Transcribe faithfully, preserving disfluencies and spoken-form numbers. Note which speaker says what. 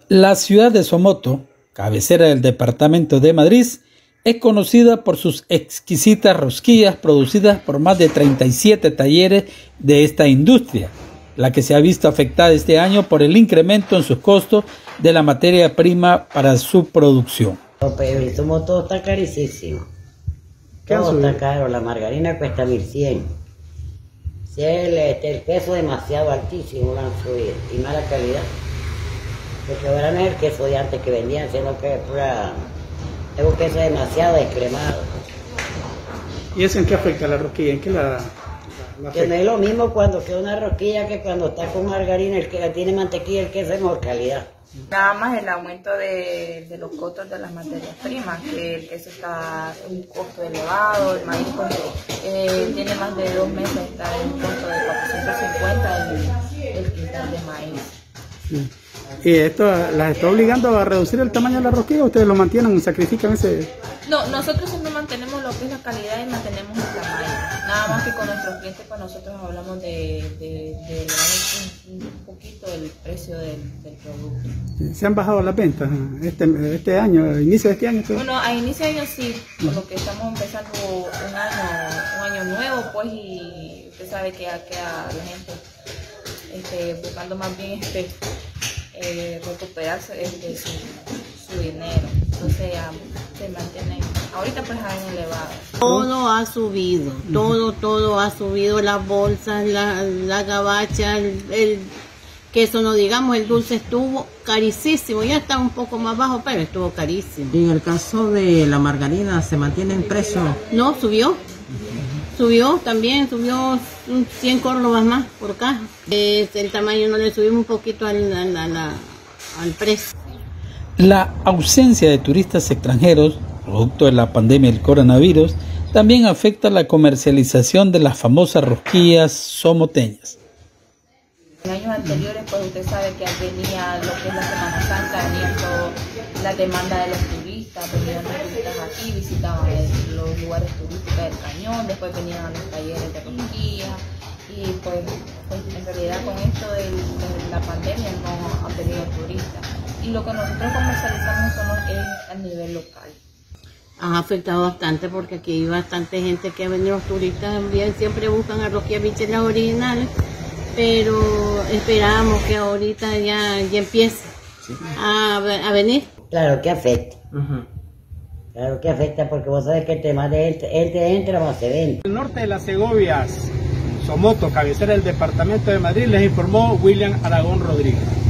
Speaker 1: La ciudad de Somoto, cabecera del departamento de Madrid, es conocida por sus exquisitas rosquillas producidas por más de treinta y siete talleres de esta industria, la que se ha visto afectada este año por el incremento en sus costos de la materia prima para su producción.
Speaker 2: Pero el zumo todo está carísimo. Todo está caro. La margarina cuesta mil cien. Si el, este, el queso demasiado altísimo lo han subido y mala calidad. Porque ahora no es el queso de antes que vendían, sino que es pura, es un queso demasiado descremado.
Speaker 3: ¿Y eso en qué afecta la rosquilla? ¿En qué la, la
Speaker 2: Que no es lo mismo cuando queda una rosquilla que cuando está con margarina, el que tiene mantequilla, el queso es mejor calidad.
Speaker 4: Nada más el aumento de, de los costos de las materias primas, que el queso está en un costo elevado, el maíz pues, eh, tiene más de dos meses, está en un costo de cuatrocientos cincuenta el, el quintal de maíz.
Speaker 3: Sí. ¿Y esto las está obligando a reducir el tamaño de la rosquilla o ustedes lo mantienen, sacrifican ese...?
Speaker 4: No, nosotros siempre mantenemos lo que es la calidad y mantenemos el tamaño. Nada más que con nuestros clientes, pues nosotros hablamos de, de, de un, un poquito el precio del, del producto.
Speaker 3: ¿Se han bajado las ventas este, este año, a inicio de este año?
Speaker 4: Bueno, a inicio de año sí, por lo que estamos empezando un año, un año nuevo, pues, y usted sabe que queda la gente este, buscando más bien este... Eh, recuperarse de, de su, su dinero, entonces ya se mantienen, ahorita pues han elevado.
Speaker 5: Todo ha subido, todo, todo ha subido, las bolsas, la, la gabacha, el, el queso, no digamos, el dulce estuvo carísimo, ya está un poco más bajo, pero estuvo carísimo.
Speaker 6: Y en el caso de la margarina, ¿se mantiene en precio?
Speaker 5: No, subió. Subió también, subió cien córdobas más por caja. Eh, el tamaño no le subimos un poquito al, al, al, al precio.
Speaker 1: La ausencia de turistas extranjeros, producto de la pandemia del coronavirus, también afecta la comercialización de las famosas rosquillas somoteñas.
Speaker 4: En años anteriores, pues usted sabe que venía lo que es la Semana Santa, venía toda la demanda de los turistas, venían los turistas aquí, visitaban el, los lugares turísticos del Cañón, después venían a los talleres de rosquillas y pues, pues en realidad con esto de, de la pandemia no han venido turistas. Y lo que nosotros comercializamos somos es a nivel local.
Speaker 5: Ha afectado bastante porque aquí hay bastante gente que ha venido, los turistas también siempre buscan a rosquillas bichelas originales, pero esperamos que ahorita ya, ya empiece sí. a, a venir.
Speaker 2: Claro que afecta. Uh-huh. Claro que afecta porque vos sabés que el tema de él, él te entra más se vende.
Speaker 3: El norte de las Segovias, Somoto, cabecera del departamento de Madrid, les informó William Aragón Rodríguez.